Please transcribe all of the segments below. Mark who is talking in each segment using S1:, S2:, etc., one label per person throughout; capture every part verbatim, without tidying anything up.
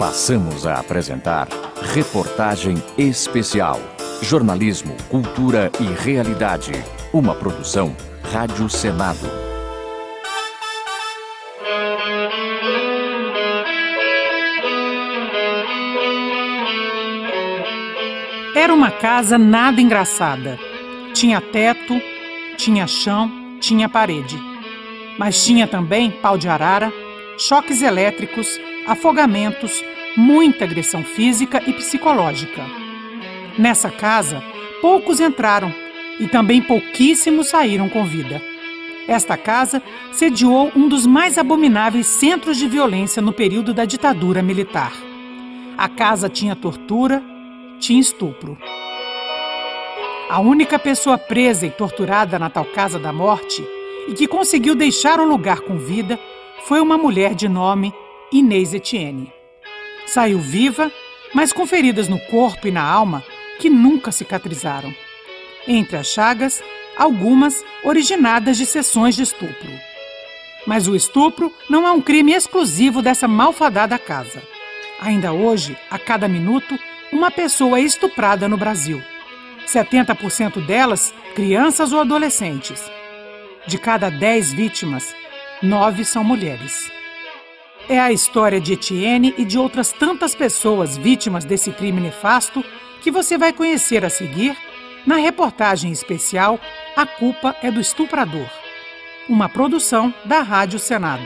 S1: Passamos a apresentar Reportagem Especial. Jornalismo, cultura e realidade. Uma produção Rádio Senado.
S2: Era uma casa nada engraçada. Tinha teto, tinha chão, tinha parede. Mas tinha também pau de arara, choques elétricos, afogamentos, muita agressão física e psicológica. Nessa casa, poucos entraram e também pouquíssimos saíram com vida. Esta casa sediou um dos mais abomináveis centros de violência no período da ditadura militar. A casa tinha tortura, tinha estupro. A única pessoa presa e torturada na tal Casa da Morte e que conseguiu deixar o lugar com vida foi uma mulher de nome Inês Etienne. Saiu viva, mas com feridas no corpo e na alma que nunca cicatrizaram. Entre as chagas, algumas originadas de sessões de estupro. Mas o estupro não é um crime exclusivo dessa malfadada casa. Ainda hoje, a cada minuto, uma pessoa é estuprada no Brasil. setenta por cento delas, crianças ou adolescentes. De cada dez vítimas, nove são mulheres. É a história de Etienne e de outras tantas pessoas vítimas desse crime nefasto que você vai conhecer a seguir na reportagem especial A Culpa é do Estuprador, uma produção da Rádio Senado.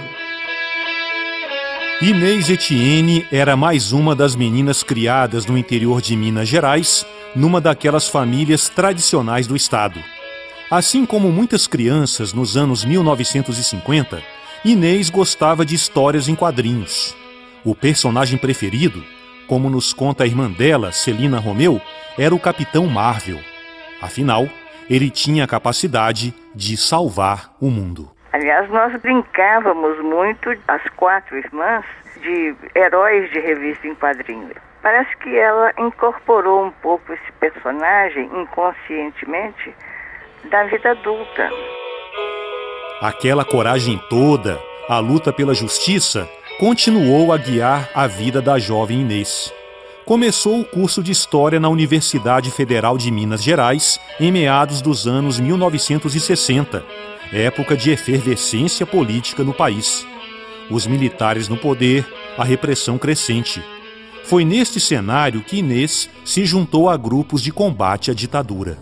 S3: Inês Etienne era mais uma das meninas criadas no interior de Minas Gerais, numa daquelas famílias tradicionais do estado. Assim como muitas crianças nos anos mil novecentos e cinquenta, Inês gostava de histórias em quadrinhos. O personagem preferido, como nos conta a irmã dela, Celina Romeu, era o Capitão Marvel. Afinal, ele tinha a capacidade de salvar o mundo.
S4: Aliás, nós brincávamos muito, as quatro irmãs, de heróis de revista em quadrinhos. Parece que ela incorporou um pouco esse personagem inconscientemente da vida adulta.
S3: Aquela coragem toda, a luta pela justiça, continuou a guiar a vida da jovem Inês. Começou o curso de História na Universidade Federal de Minas Gerais em meados dos anos mil novecentos e sessenta, época de efervescência política no país. Os militares no poder, a repressão crescente. Foi neste cenário que Inês se juntou a grupos de combate à ditadura.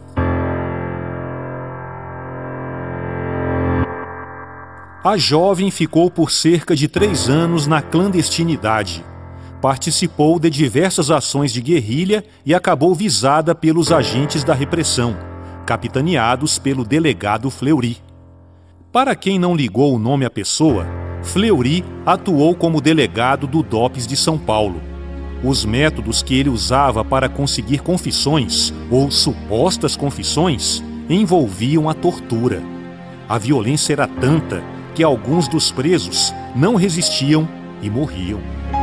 S3: A jovem ficou por cerca de três anos na clandestinidade. Participou de diversas ações de guerrilha e acabou visada pelos agentes da repressão, capitaneados pelo delegado Fleury. Para quem não ligou o nome à pessoa, Fleury atuou como delegado do DOPS de São Paulo. Os métodos que ele usava para conseguir confissões, ou supostas confissões, envolviam a tortura. A violência era tanta que alguns dos presos não resistiam e morriam.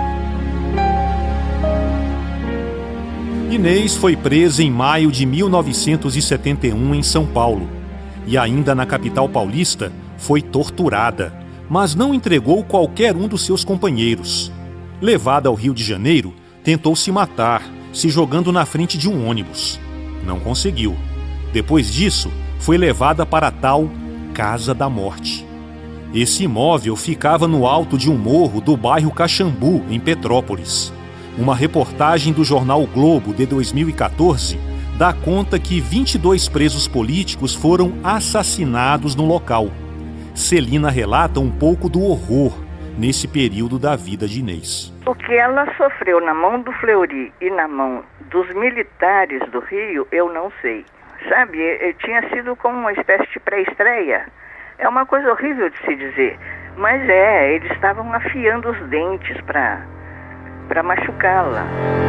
S3: Inês foi presa em maio de mil novecentos e setenta e um em São Paulo e ainda na capital paulista foi torturada, mas não entregou qualquer um dos seus companheiros. Levada ao Rio de Janeiro, tentou se matar, se jogando na frente de um ônibus. Não conseguiu. Depois disso, foi levada para a tal Casa da Morte. Esse imóvel ficava no alto de um morro do bairro Caxambu, em Petrópolis. Uma reportagem do jornal o Globo, de dois mil e quatorze, dá conta que vinte e dois presos políticos foram assassinados no local. Celina relata um pouco do horror nesse período da vida de Inês.
S4: O que ela sofreu na mão do Fleury e na mão dos militares do Rio, eu não sei. Sabe, tinha sido como uma espécie de pré-estreia. É uma coisa horrível de se dizer, mas é, eles estavam afiando os dentes para para machucá-la.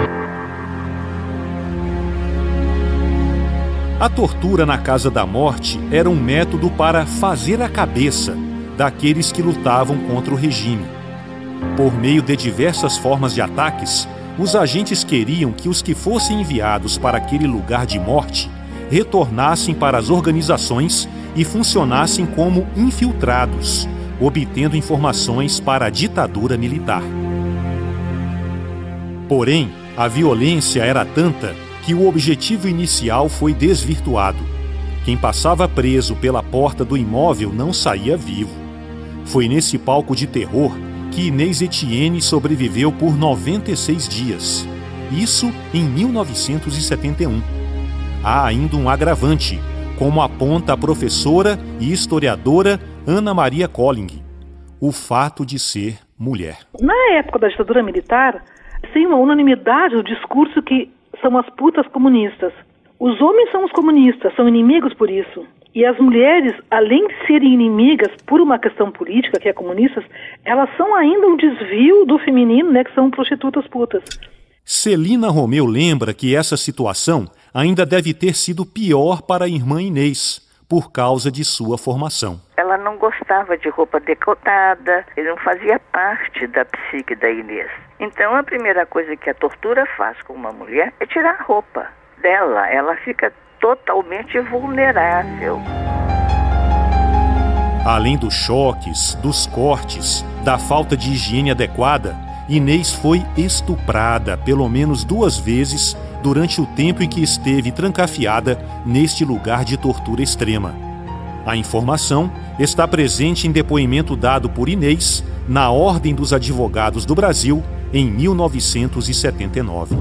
S3: A tortura na Casa da Morte era um método para fazer a cabeça daqueles que lutavam contra o regime. Por meio de diversas formas de ataques, os agentes queriam que os que fossem enviados para aquele lugar de morte retornassem para as organizações e funcionassem como infiltrados, obtendo informações para a ditadura militar. Porém, a violência era tanta que o objetivo inicial foi desvirtuado. Quem passava preso pela porta do imóvel não saía vivo. Foi nesse palco de terror que Inês Etienne sobreviveu por noventa e seis dias. Isso em mil novecentos e setenta e um. Há ainda um agravante, como aponta a professora e historiadora Ana Maria Colling: o fato de ser mulher.
S5: Na época da ditadura militar, tem uma unanimidade do discurso que são as putas comunistas. Os homens são os comunistas, são inimigos por isso. E as mulheres, além de serem inimigas por uma questão política, que é comunistas, elas são ainda um desvio do feminino, né, que são prostitutas putas.
S3: Celina Romeu lembra que essa situação ainda deve ter sido pior para a irmã Inês, por causa de sua formação.
S4: Ela não gostava de roupa decotada, ele não fazia parte da psique da Inês. Então a primeira coisa que a tortura faz com uma mulher é tirar a roupa dela. Ela fica totalmente vulnerável.
S3: Além dos choques, dos cortes, da falta de higiene adequada, Inês foi estuprada pelo menos duas vezes durante o tempo em que esteve trancafiada neste lugar de tortura extrema. A informação está presente em depoimento dado por Inês na Ordem dos Advogados do Brasil em mil novecentos e setenta e nove.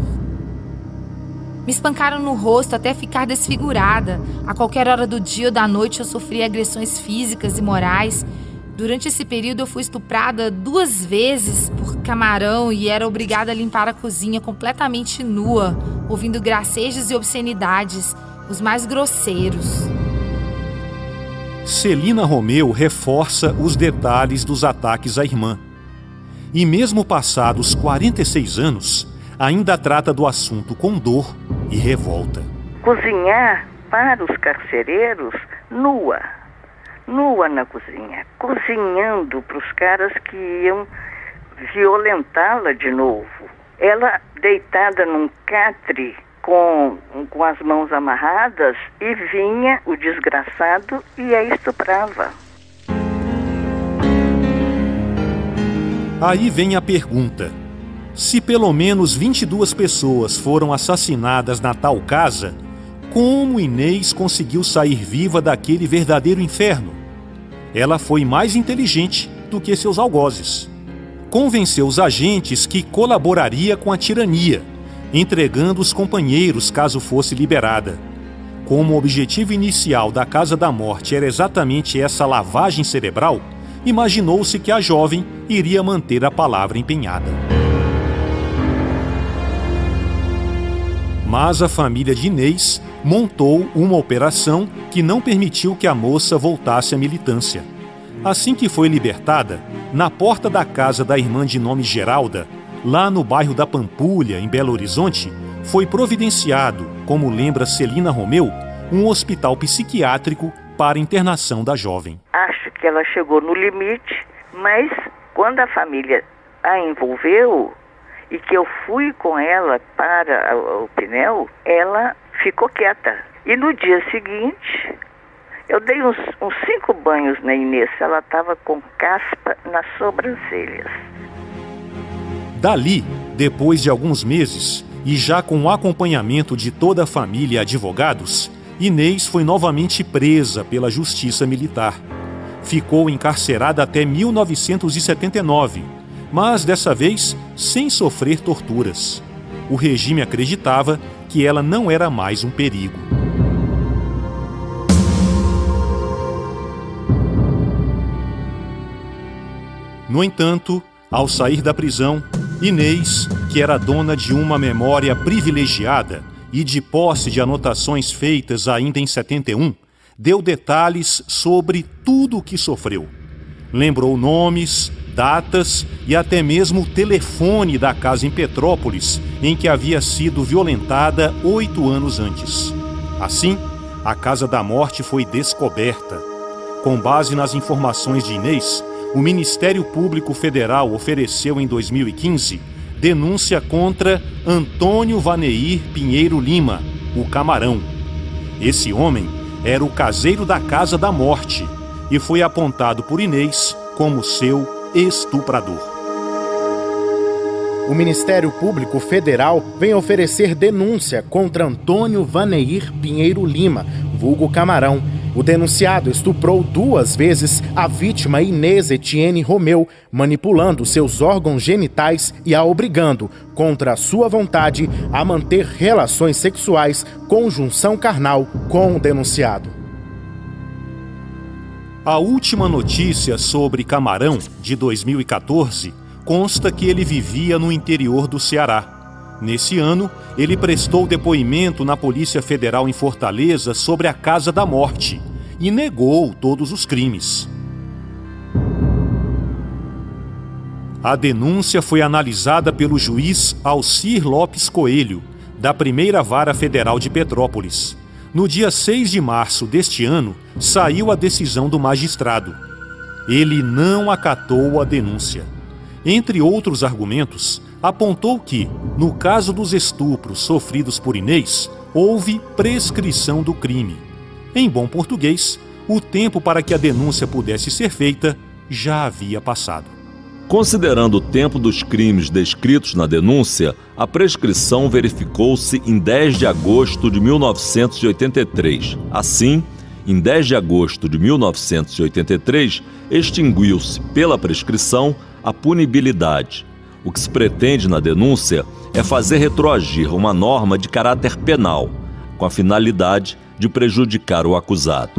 S6: Me espancaram no rosto até ficar desfigurada. A qualquer hora do dia ou da noite eu sofri agressões físicas e morais. Durante esse período eu fui estuprada duas vezes por camarão e era obrigada a limpar a cozinha completamente nua, ouvindo gracejos e obscenidades, os mais grosseiros.
S3: Celina Romeu reforça os detalhes dos ataques à irmã. E mesmo passados quarenta e seis anos, ainda trata do assunto com dor e revolta.
S4: Cozinhar para os carcereiros nua. Nua na cozinha, cozinhando para os caras que iam violentá-la de novo. Ela deitada num catre com, com as mãos amarradas e vinha o desgraçado e a estuprava.
S3: Aí vem a pergunta: se pelo menos vinte e duas pessoas foram assassinadas na tal casa, como Inês conseguiu sair viva daquele verdadeiro inferno? Ela foi mais inteligente do que seus algozes. Convenceu os agentes que colaboraria com a tirania, entregando os companheiros caso fosse liberada. Como o objetivo inicial da Casa da Morte era exatamente essa lavagem cerebral, imaginou-se que a jovem iria manter a palavra empenhada. Mas a família de Inês montou uma operação que não permitiu que a moça voltasse à militância. Assim que foi libertada, na porta da casa da irmã de nome Geralda, lá no bairro da Pampulha, em Belo Horizonte, foi providenciado, como lembra Celina Romeu, um hospital psiquiátrico para internação da jovem.
S4: Acho que ela chegou no limite, mas quando a família a envolveu e que eu fui com ela para o Pinel, ela ficou quieta. E no dia seguinte, eu dei uns, uns cinco banhos na Inês. Ela estava com caspa nas sobrancelhas.
S3: Dali, depois de alguns meses, e já com o acompanhamento de toda a família e advogados, Inês foi novamente presa pela Justiça Militar. Ficou encarcerada até mil novecentos e setenta e nove, mas dessa vez sem sofrer torturas. O regime acreditava que ela não era mais um perigo. No entanto, ao sair da prisão, Inês, que era dona de uma memória privilegiada e de posse de anotações feitas ainda em setenta e um, deu detalhes sobre tudo o que sofreu. Lembrou nomes, datas e até mesmo o telefone da casa em Petrópolis, em que havia sido violentada oito anos antes. Assim, a Casa da Morte foi descoberta. Com base nas informações de Inês, o Ministério Público Federal ofereceu em dois mil e quinze denúncia contra Antônio Vaneir Pinheiro Lima, o Camarão. Esse homem era o caseiro da Casa da Morte e foi apontado por Inês como seu estuprador.
S7: O Ministério Público Federal vem oferecer denúncia contra Antônio Vaneir Pinheiro Lima, vulgo Camarão. O denunciado estuprou duas vezes a vítima Inês Etienne Romeu, manipulando seus órgãos genitais e a obrigando, contra a sua vontade, a manter relações sexuais com junção carnal com o denunciado.
S3: A última notícia sobre Camarão, de dois mil e quatorze, consta que ele vivia no interior do Ceará. Nesse ano, ele prestou depoimento na Polícia Federal em Fortaleza sobre a Casa da Morte e negou todos os crimes. A denúncia foi analisada pelo juiz Alcir Lopes Coelho, da Primeira Vara Federal de Petrópolis. No dia seis de março deste ano, saiu a decisão do magistrado. Ele não acatou a denúncia. Entre outros argumentos, apontou que, no caso dos estupros sofridos por Inês, houve prescrição do crime. Em bom português, o tempo para que a denúncia pudesse ser feita já havia passado.
S8: Considerando o tempo dos crimes descritos na denúncia, a prescrição verificou-se em dez de agosto de mil novecentos e oitenta e três. Assim, em dez de agosto de mil novecentos e oitenta e três, extinguiu-se pela prescrição a punibilidade. O que se pretende na denúncia é fazer retroagir uma norma de caráter penal, com a finalidade de prejudicar o acusado.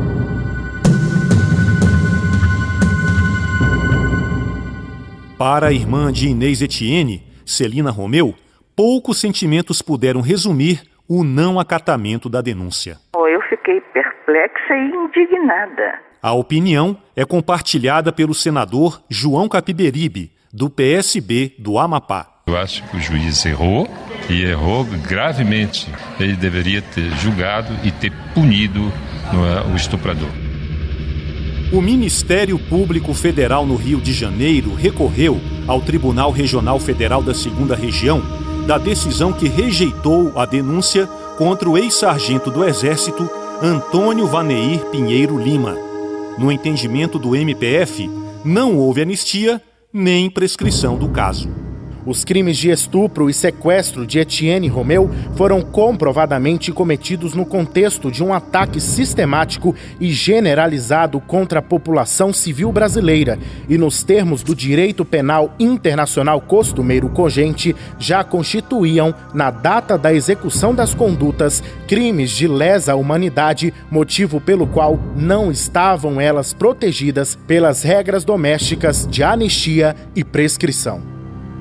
S3: Para a irmã de Inês Etienne, Celina Romeu, poucos sentimentos puderam resumir o não acatamento da denúncia.
S4: Eu fiquei perplexa e indignada.
S3: A opinião é compartilhada pelo senador João Capiberibe, do P S B do Amapá.
S9: Eu acho que o juiz errou e errou gravemente. Ele deveria ter julgado e ter punido o estuprador.
S3: O Ministério Público Federal no Rio de Janeiro recorreu ao Tribunal Regional Federal da Segunda Região da decisão que rejeitou a denúncia contra o ex-sargento do Exército Antônio Vaneir Pinheiro Lima. No entendimento do M P F, não houve anistia nem prescrição do caso.
S7: Os crimes de estupro e sequestro de Etienne Romeu foram comprovadamente cometidos no contexto de um ataque sistemático e generalizado contra a população civil brasileira e, nos termos do direito penal internacional costumeiro cogente, já constituíam, na data da execução das condutas, crimes de lesa humanidade, motivo pelo qual não estavam elas protegidas pelas regras domésticas de anistia e prescrição.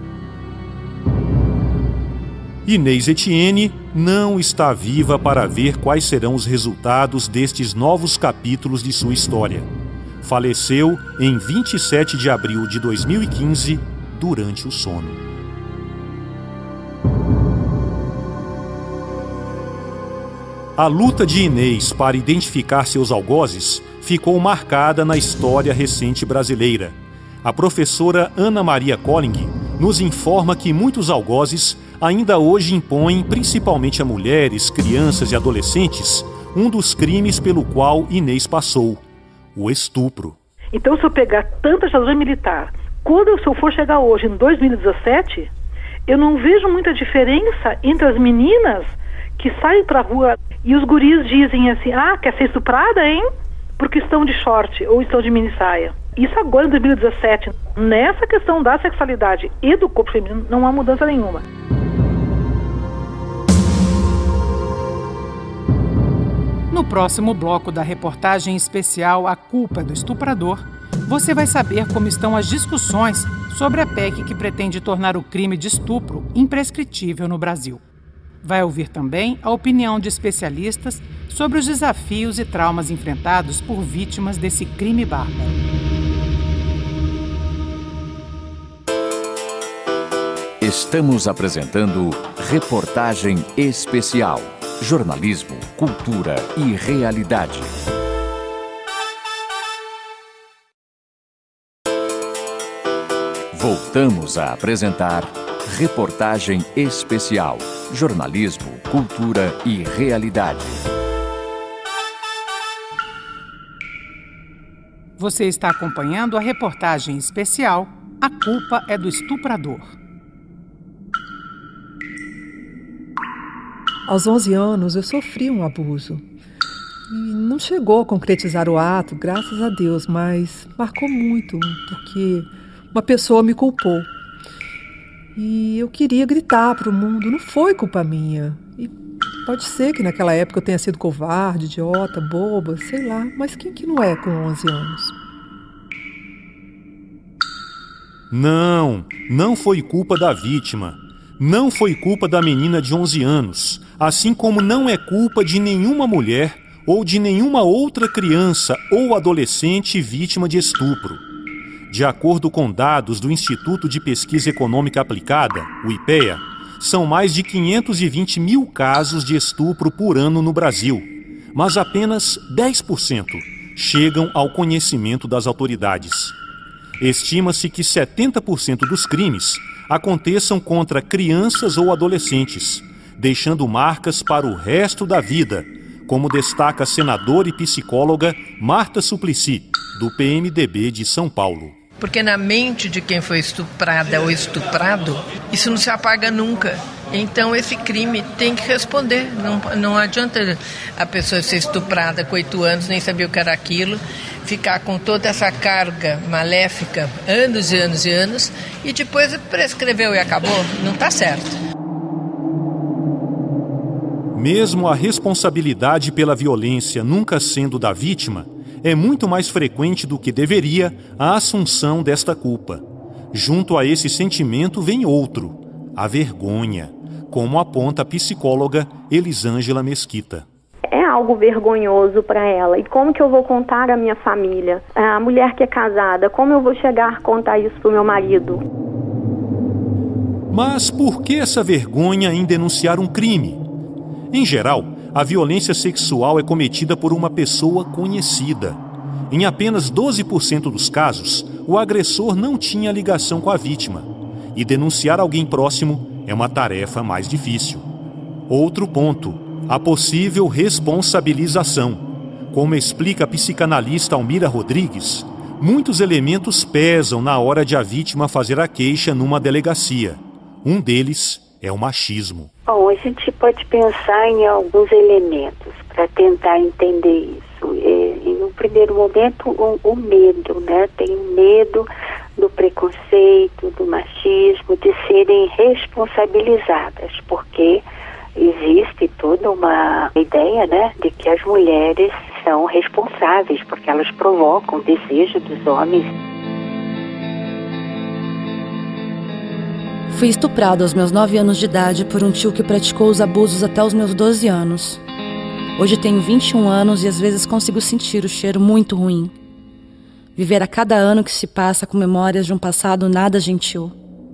S3: Inês Etienne não está viva para ver quais serão os resultados destes novos capítulos de sua história. Faleceu em vinte e sete de abril de dois mil e quinze, durante o sono. A luta de Inês para identificar seus algozes ficou marcada na história recente brasileira. A professora Ana Maria Colling nos informa que muitos algozes ainda hoje impõem, principalmente a mulheres, crianças e adolescentes, um dos crimes pelo qual Inês passou: o estupro.
S5: Então, se eu pegar tanta ditadura militar, quando se eu for chegar hoje, em dois mil e dezessete, eu não vejo muita diferença entre as meninas que saem pra rua e os guris dizem assim: ah, quer ser estuprada, hein? Porque estão de short ou estão de mini saia. Isso agora, em dois mil e dezessete, nessa questão da sexualidade e do corpo feminino, não há mudança nenhuma.
S2: No próximo bloco da reportagem especial A Culpa é do Estuprador, você vai saber como estão as discussões sobre a P E C que pretende tornar o crime de estupro imprescritível no Brasil. Vai ouvir também a opinião de especialistas sobre os desafios e traumas enfrentados por vítimas desse crime bárbaro.
S1: Estamos apresentando Reportagem Especial. Jornalismo, cultura e realidade. Voltamos a apresentar Reportagem Especial. Jornalismo, cultura e realidade.
S2: Você está acompanhando a reportagem especial A Culpa é do Estuprador.
S10: Aos onze anos, eu sofri um abuso. E não chegou a concretizar o ato, graças a Deus, mas marcou muito, porque uma pessoa me culpou. E eu queria gritar para o mundo, não foi culpa minha. E pode ser que naquela época eu tenha sido covarde, idiota, boba, sei lá, mas quem que não é com onze anos?
S3: Não, não foi culpa da vítima. Não foi culpa da menina de onze anos, assim como não é culpa de nenhuma mulher ou de nenhuma outra criança ou adolescente vítima de estupro. De acordo com dados do Instituto de Pesquisa Econômica Aplicada, o IPEA, são mais de quinhentos e vinte mil casos de estupro por ano no Brasil, mas apenas dez por cento chegam ao conhecimento das autoridades. Estima-se que setenta por cento dos crimes aconteçam contra crianças ou adolescentes, deixando marcas para o resto da vida, como destaca a senadora e psicóloga Marta Suplicy, do P M D B de São Paulo.
S11: Porque na mente de quem foi estuprada ou estuprado, isso não se apaga nunca. Então esse crime tem que responder. Não, não adianta a pessoa ser estuprada com oito anos, nem saber o que era aquilo, ficar com toda essa carga maléfica anos e anos e anos, e depois prescreveu e acabou. Não está certo.
S3: Mesmo a responsabilidade pela violência nunca sendo da vítima, é muito mais frequente do que deveria a assunção desta culpa. Junto a esse sentimento vem outro, a vergonha, como aponta a psicóloga Elisângela Mesquita.
S12: É algo vergonhoso para ela. E como que eu vou contar à minha família? A mulher que é casada, como eu vou chegar a contar isso para o meu marido?
S3: Mas por que essa vergonha em denunciar um crime? Em geral, a violência sexual é cometida por uma pessoa conhecida. Em apenas doze por cento dos casos, o agressor não tinha ligação com a vítima. E denunciar alguém próximo é uma tarefa mais difícil. Outro ponto, a possível responsabilização. Como explica a psicanalista Almira Rodrigues, muitos elementos pesam na hora de a vítima fazer a queixa numa delegacia. Um deles é o machismo.
S13: Bom, a gente pode pensar em alguns elementos para tentar entender isso. E, e no primeiro momento, o, o medo, né? Tem o medo do preconceito, do machismo, de serem responsabilizadas, porque existe toda uma ideia, né, de que as mulheres são responsáveis, porque elas provocam o desejo dos homens.
S14: Fui estuprada aos meus nove anos de idade por um tio que praticou os abusos até os meus doze anos. Hoje tenho vinte e um anos e às vezes consigo sentir o cheiro muito ruim. Viver a cada ano que se passa com memórias de um passado nada gentil.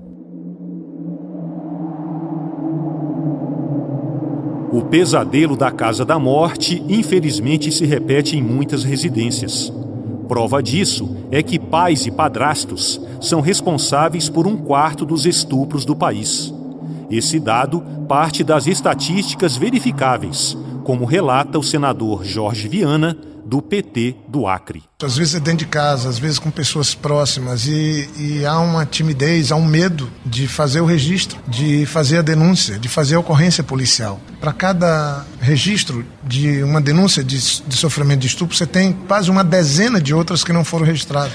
S3: O pesadelo da Casa da Morte, infelizmente, se repete em muitas residências. Prova disso é que pais e padrastos são responsáveis por um quarto dos estupros do país. Esse dado parte das estatísticas verificáveis, como relata o senador Jorge Viana, do P T do Acre.
S15: Às vezes é dentro de casa, às vezes com pessoas próximas e, e há uma timidez, há um medo de fazer o registro, de fazer a denúncia, de fazer a ocorrência policial. Para cada registro de uma denúncia de, de sofrimento de estupro, você tem quase uma dezena de outras que não foram registradas.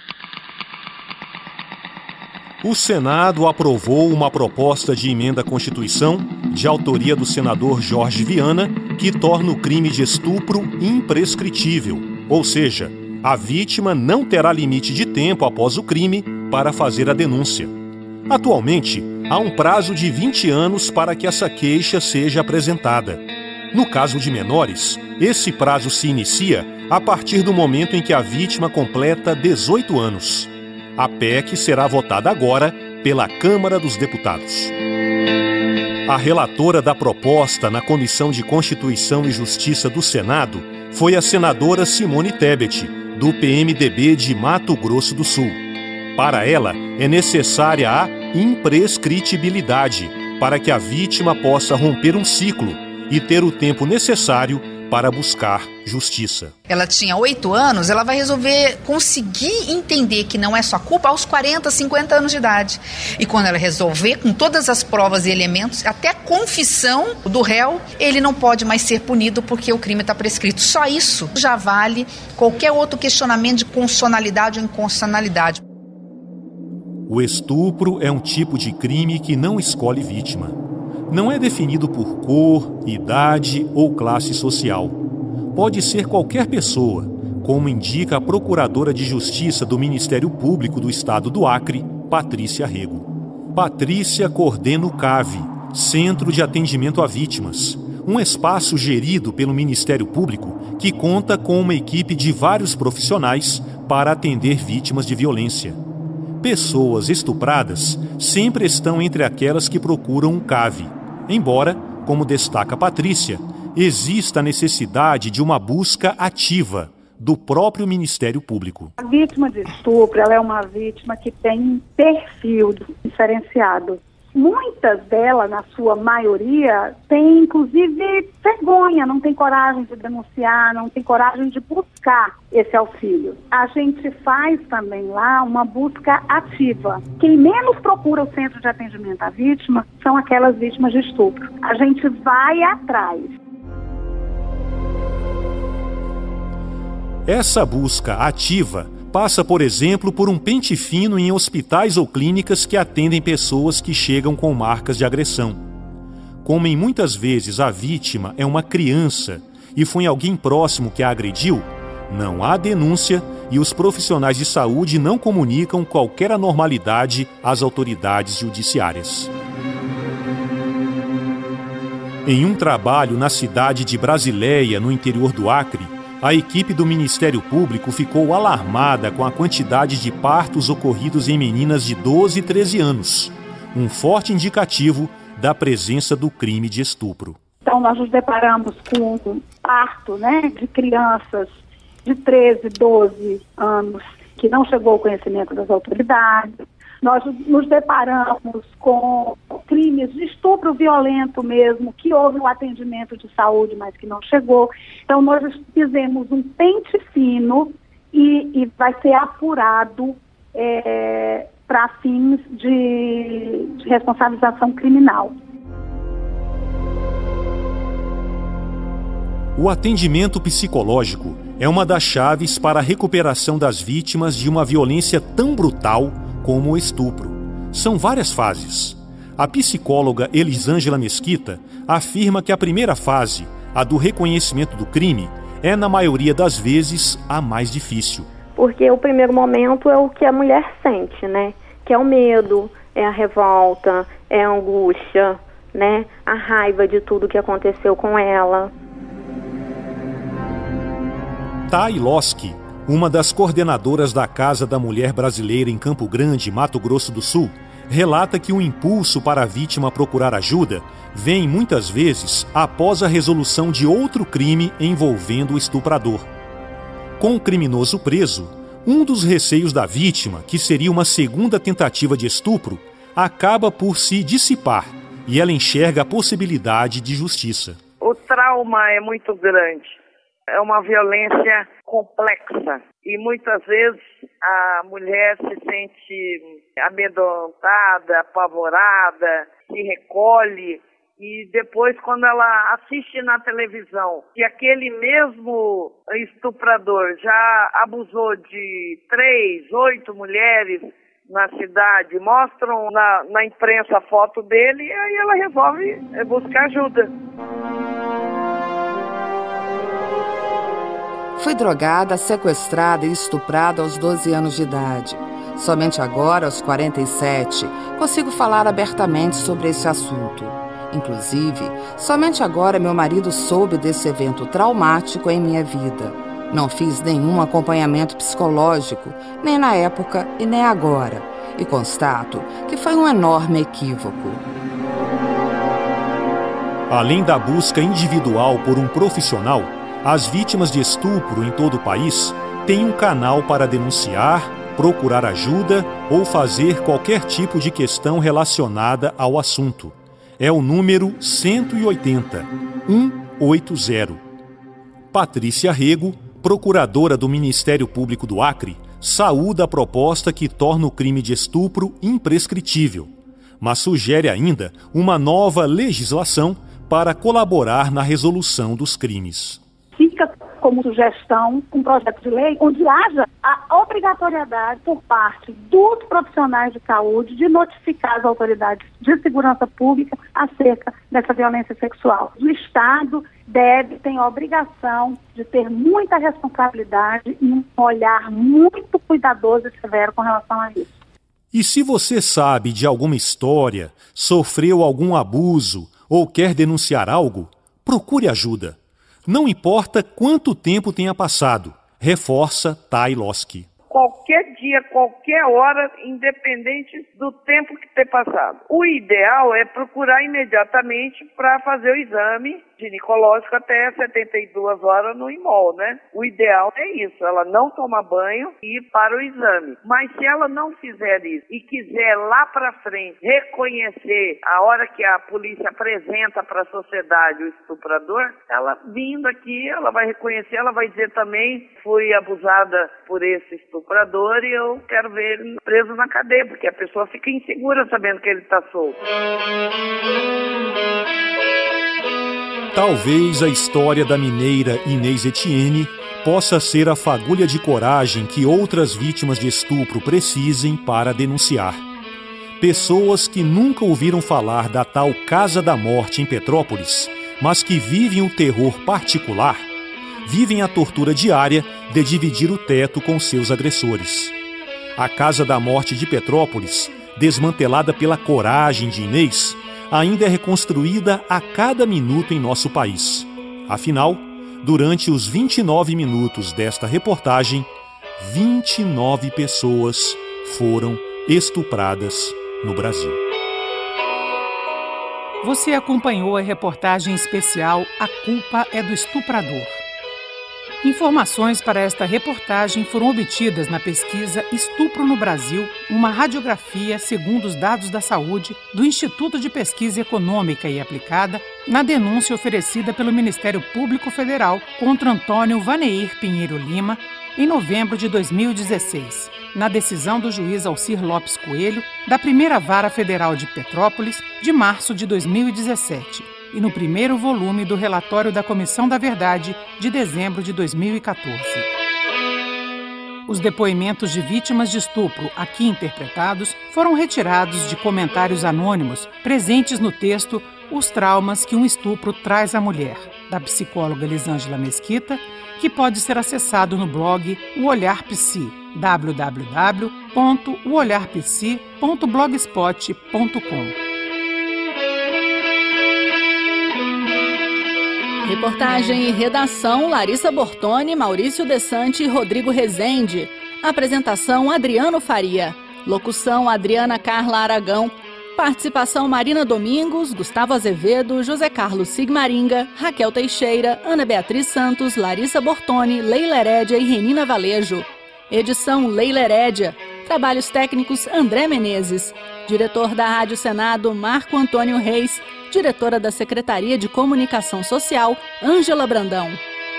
S3: O Senado aprovou uma proposta de emenda à Constituição, de autoria do senador Jorge Viana, que torna o crime de estupro imprescritível, ou seja, a vítima não terá limite de tempo após o crime para fazer a denúncia. Atualmente, há um prazo de vinte anos para que essa queixa seja apresentada. No caso de menores, esse prazo se inicia a partir do momento em que a vítima completa dezoito anos. A P E C será votada agora pela Câmara dos Deputados. A relatora da proposta na Comissão de Constituição e Justiça do Senado foi a senadora Simone Tebet, do P M D B de Mato Grosso do Sul. Para ela, é necessária a imprescritibilidade para que a vítima possa romper um ciclo e ter o tempo necessário para buscar justiça.
S16: Ela tinha oito anos, ela vai resolver conseguir entender que não é sua culpa aos quarenta, cinquenta anos de idade. E quando ela resolver, com todas as provas e elementos, até a confissão do réu, ele não pode mais ser punido porque o crime está prescrito. Só isso já vale qualquer outro questionamento de constitucionalidade ou inconstitucionalidade.
S3: O estupro é um tipo de crime que não escolhe vítima. Não é definido por cor, idade ou classe social. Pode ser qualquer pessoa, como indica a Procuradora de Justiça do Ministério Público do Estado do Acre, Patrícia Rego. Patrícia coordena o CAVE, Centro de Atendimento a Vítimas, um espaço gerido pelo Ministério Público que conta com uma equipe de vários profissionais para atender vítimas de violência. Pessoas estupradas sempre estão entre aquelas que procuram um CAVE, embora, como destaca Patrícia, exista a necessidade de uma busca ativa do próprio Ministério Público.
S17: A vítima de estupro, ela é uma vítima que tem um perfil diferenciado. Muitas delas, na sua maioria, têm inclusive vergonha, não tem coragem de denunciar, não tem coragem de buscar esse auxílio. A gente faz também lá uma busca ativa. Quem menos procura o centro de atendimento à vítima são aquelas vítimas de estupro. A gente vai atrás.
S3: Essa busca ativa passa, por exemplo, por um pente fino em hospitais ou clínicas que atendem pessoas que chegam com marcas de agressão. Como em muitas vezes a vítima é uma criança e foi alguém próximo que a agrediu, não há denúncia e os profissionais de saúde não comunicam qualquer anormalidade às autoridades judiciárias. Em um trabalho na cidade de Brasileia, no interior do Acre, a equipe do Ministério Público ficou alarmada com a quantidade de partos ocorridos em meninas de doze e treze anos, um forte indicativo da presença do crime de estupro.
S17: Então nós nos deparamos com um parto, né, de crianças de treze, doze anos que não chegou ao conhecimento das autoridades. Nós nos deparamos com crimes de estupro violento mesmo, que houve um atendimento de saúde, mas que não chegou. Então, nós fizemos um pente fino e, e vai ser apurado é, para fins de, de responsabilização criminal.
S3: O atendimento psicológico é uma das chaves para a recuperação das vítimas de uma violência tão brutal como o estupro. São várias fases. A psicóloga Elisângela Mesquita afirma que a primeira fase, a do reconhecimento do crime, é, na maioria das vezes, a mais difícil.
S12: Porque o primeiro momento é o que a mulher sente, né? Que é o medo, é a revolta, é a angústia, né? A raiva de tudo que aconteceu com ela.
S3: Thay Loski, uma das coordenadoras da Casa da Mulher Brasileira em Campo Grande, Mato Grosso do Sul, relata que o impulso para a vítima procurar ajuda vem, muitas vezes, após a resolução de outro crime envolvendo o estuprador. Com o criminoso preso, um dos receios da vítima, que seria uma segunda tentativa de estupro, acaba por se dissipar e ela enxerga a possibilidade de justiça.
S18: O trauma é muito grande. É uma violência complexa e muitas vezes a mulher se sente amedrontada, apavorada, se recolhe e depois quando ela assiste na televisão que aquele mesmo estuprador já abusou de três, oito mulheres na cidade, mostram na, na imprensa a foto dele e aí ela resolve buscar ajuda.
S19: Fui drogada, sequestrada e estuprada aos doze anos de idade. Somente agora, aos quarenta e sete, consigo falar abertamente sobre esse assunto. Inclusive, somente agora meu marido soube desse evento traumático em minha vida. Não fiz nenhum acompanhamento psicológico, nem na época e nem agora. E constato que foi um enorme equívoco.
S3: Além da busca individual por um profissional, as vítimas de estupro em todo o país têm um canal para denunciar, procurar ajuda ou fazer qualquer tipo de questão relacionada ao assunto. É o número cento e oitenta, cento e oitenta. Patrícia Rego, procuradora do Ministério Público do Acre, saúda a proposta que torna o crime de estupro imprescritível, mas sugere ainda uma nova legislação para colaborar na resolução dos crimes.
S17: Fica como sugestão um projeto de lei onde haja a obrigatoriedade por parte dos profissionais de saúde de notificar as autoridades de segurança pública acerca dessa violência sexual. O Estado deve, tem a obrigação de ter muita responsabilidade e um olhar muito cuidadoso e severo com relação a isso.
S3: E se você sabe de alguma história, sofreu algum abuso ou quer denunciar algo, procure ajuda. Não importa quanto tempo tenha passado, reforça Tai Losky.
S18: Qualquer dia, qualquer hora, independente do tempo que ter passado. O ideal é procurar imediatamente para fazer o exame ginecológico até setenta e duas horas no I M O L, né? O ideal é isso, ela não tomar banho e ir para o exame. Mas se ela não fizer isso e quiser lá para frente reconhecer a hora que a polícia apresenta para a sociedade o estuprador, ela vindo aqui, ela vai reconhecer, ela vai dizer também, fui abusada por esse estuprador e eu quero ver ele preso na cadeia, porque a pessoa fica insegura sabendo que ele está solto.
S3: Talvez a história da mineira Inês Etienne possa ser a fagulha de coragem que outras vítimas de estupro precisem para denunciar. Pessoas que nunca ouviram falar da tal Casa da Morte em Petrópolis, mas que vivem o terror particular, vivem a tortura diária de dividir o teto com seus agressores. A Casa da Morte de Petrópolis, desmantelada pela coragem de Inês, ainda é reconstruída a cada minuto em nosso país. Afinal, durante os vinte e nove minutos desta reportagem, vinte e nove pessoas foram estupradas no Brasil.
S2: Você acompanhou a reportagem especial A Culpa é do Estuprador. Informações para esta reportagem foram obtidas na pesquisa Estupro no Brasil, uma radiografia segundo os dados da saúde do Instituto de Pesquisa Econômica e Aplicada, na denúncia oferecida pelo Ministério Público Federal contra Antônio Vaneir Pinheiro Lima, em novembro de dois mil e dezesseis, na decisão do juiz Alcir Lopes Coelho, da Primeira Vara Federal de Petrópolis, de março de dois mil e dezessete. E no primeiro volume do relatório da Comissão da Verdade, de dezembro de dois mil e quatorze. Os depoimentos de vítimas de estupro aqui interpretados foram retirados de comentários anônimos presentes no texto Os Traumas que um Estupro Traz à Mulher, da psicóloga Elisângela Mesquita, que pode ser acessado no blog O Olhar Psi, w w w ponto o olhar psi ponto blogspot ponto com.
S14: Reportagem e redação Larissa Bortoni, Maurício Desante e Rodrigo Rezende. Apresentação Adriano Faria. Locução Adriana Carla Aragão. Participação Marina Domingos, Gustavo Azevedo, José Carlos Sigmaringa, Raquel Teixeira, Ana Beatriz Santos, Larissa Bortoni, Leila Herédia e Renina Valejo. Edição Leila Herédia. Trabalhos técnicos André Menezes. Diretor da Rádio Senado Marco Antônio Reis. Diretora da Secretaria de Comunicação Social, Ângela Brandão.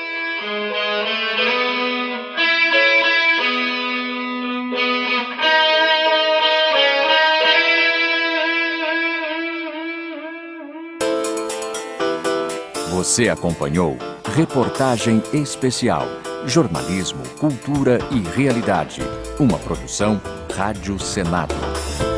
S1: Você acompanhou Reportagem Especial, Jornalismo, Cultura e Realidade. Uma produção Rádio Senado.